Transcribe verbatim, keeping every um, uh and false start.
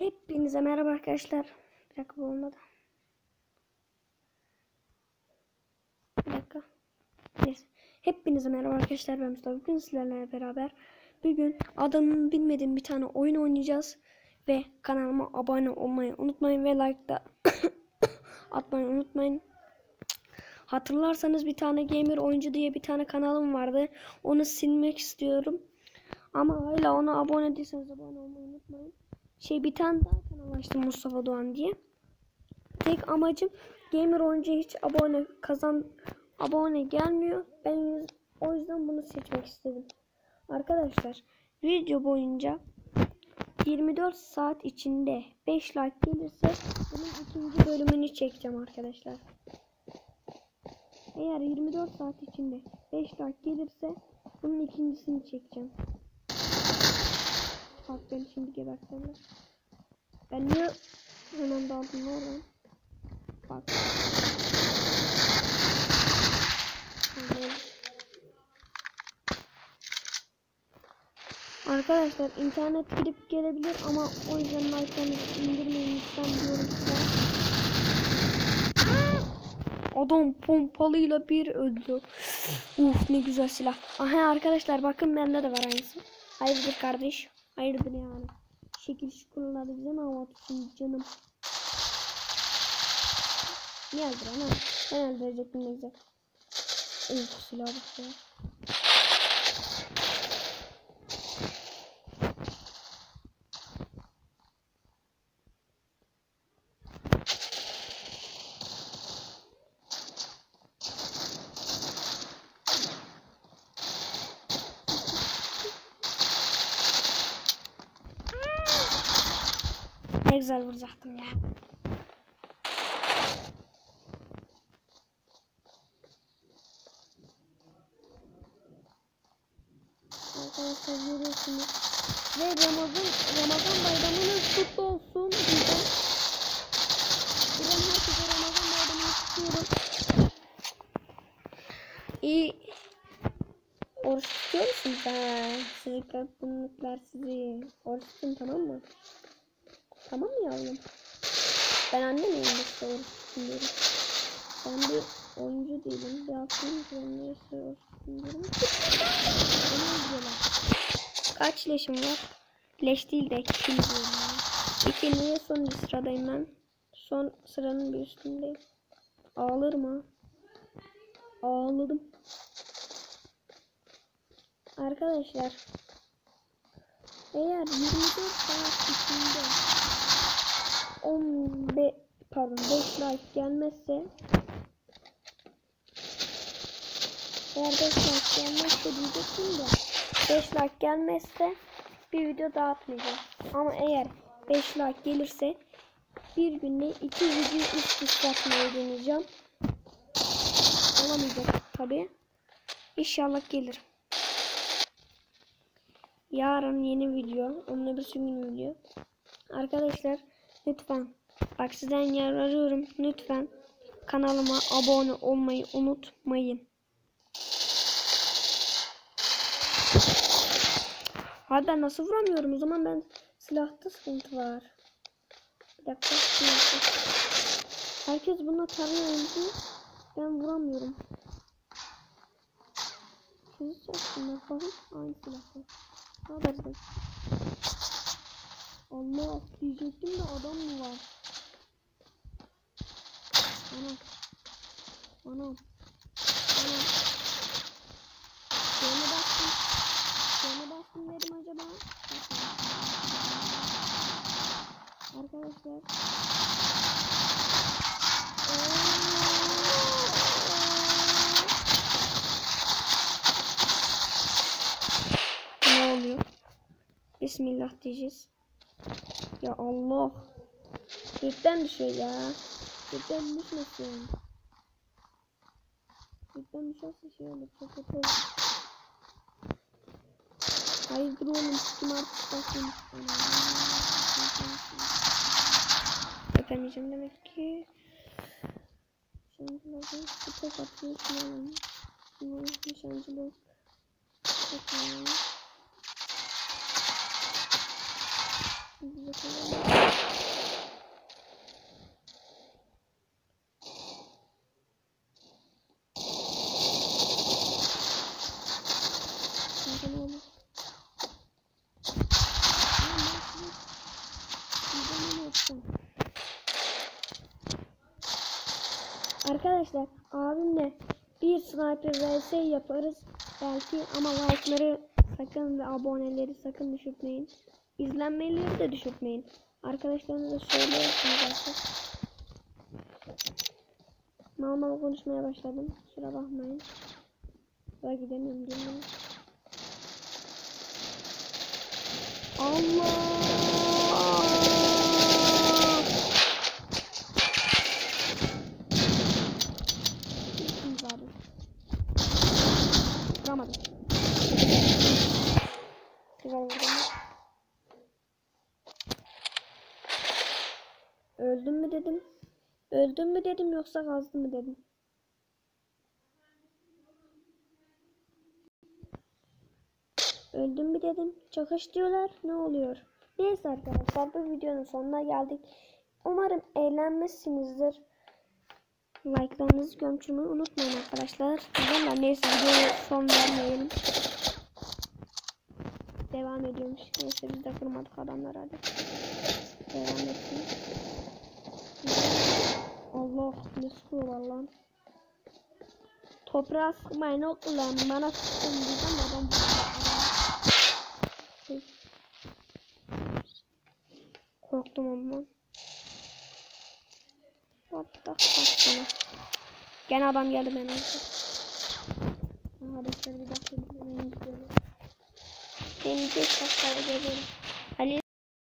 Hepinize merhaba arkadaşlar. Bir dakika, bu olmadı. Bir dakika. Neyse. Hepinize merhaba arkadaşlar. Ben Mustafa. Bugün sizlerle beraber bugün adını bilmediğim bir tane oyun oynayacağız. Ve kanalıma abone olmayı unutmayın ve like da atmayı unutmayın. Hatırlarsanız bir tane gamer oyuncu diye bir tane kanalım vardı. Onu silmek istiyorum. Ama hala ona abone değilseniz abone olmayı unutmayın. Şey, bir tane daha kanal açtım, Mustafa Doğan diye. Tek amacım gamer oyuncu hiç abone kazan abone gelmiyor. Ben o yüzden bunu seçmek istedim. Arkadaşlar, video boyunca yirmi dört saat içinde beş like gelirse bunun ikinci bölümünü çekeceğim arkadaşlar. Eğer yirmi dört saat içinde beş like gelirse bunun ikincisini çekeceğim. Bak, beni şimdi gebertirler. Ben niye hemen daldım oradan? Bak. Arkadaşlar, internet gidip gelebilir ama o yüzden like'larınızı indirmeyin lütfen diyorum size. Adam pompalıyla bir öldü. Uf, ne güzel silah. Aha arkadaşlar, bakın bende de var aynısı. Hayırdır kardeş? Hayırdır yani? Şekil şukurları bize mi hava atıyorsun canım? Niye öldüren ha? Ben öldürecektim ne güzel. Uf, silah bak ya. Ne güzel vuracaktım ya. Arkadaşlar, görüyorsunuz. Ve Ramazan, Ramazan bayramınız kutlu olsun. Buradan, buradan herkese Ramazan bayramını kutluyorum. İyi. Oruç tutuyor musunuz? Ha, sizi kapınlıklar sizi. Oruç tutun, tamam mı? Tamam mı yavrum? Ben annemeyim işte, oruç tutun diyorum. Ben bir oyuncu değilim. Bir aklım diyorum. Neyse, oruç tutun diyorum. Kaç leşim var? Leş değil de kill diyorum. İkinciye sonuncu sıradayım ben. Son sıranın bir üstündeyim. Ağlar mı? Ağladım. Arkadaşlar, eğer yirmi dört saat içinde on beş pardon beş like gelmezse eğer beş like gelmezse diyecektim de beş like gelmezse bir video daha atmayacağım. Ama eğer beş like gelirse bir günde iki video üst üste atmayı deneyeceğim. Olamayacak tabi. İnşallah gelir. Yarın yeni video. Onun öbürsü gün video. Arkadaşlar, lütfen. Bak, sizden yer arıyorum. Lütfen kanalıma abone olmayı unutmayın. Hadi, ben nasıl vuramıyorum? O zaman ben silahta sıkıntı var. Bir dakika. Herkes buna tarıyor. Ben vuramıyorum. Siz yapsınlar bakın. Aynı silahta. Ne habersin? Allah, diyecektim de adam mı var? Anam. Anam. Anam. Şöyle bastım. Şöyle bastım dedim acaba. Arkadaşlar. Ne oluyor? Bismillah diyeceğiz. Ya Allah. Gökten düşüyor ya. Gökten düşmesin. Gökten düşerse şey olur. Çok kötü olur. Hayırdır oğlum. Kim artık bakayım. Yapameyeceğim demek ki. Şimdi lazım. Kutu atıyor. Şunalım. Şunalım. Nişancılık. Bakalım. Şimdi bakalım. Tamam. Arkadaşlar abimle bir sniper vs yaparız belki ama like'ları sakın ve aboneleri sakın düşürtmeyin. İzlenmeleri de düşürtmeyin. Arkadaşlarınıza söyleyebilirsiniz artık. Mal mal konuşmaya başladım. Kusura bakmayın. Daha gidemiyorum değil mi? Allah! Vuramadım. Güzel vurdum. Öldüm mü dedim. Öldüm mü dedim yoksa kazdım mı dedim. Öldüm mü dedim. Çakış diyorlar. Ne oluyor? Neyse arkadaşlar bu videonun sonuna geldik. Umarım eğlenmişsinizdir. Like'larınızı gömçürmeyi unutmayın arkadaşlar. Ama neyse videoya son vermeyelim. Devam ediyormuş. Neyse biz de kırmadık adamlar hadi. Devam etsin. Allah ne sıkıyorlar lan. Toprağa sıkmayın oğlum. Bana sıkın diyeceğim adam. Korktum ondan. Bak bak bak sana. Gene adam geldi ben önce. Arkadaşlar bir dakika. Ben gidiyorum. Benim beş dakikaya gelirim.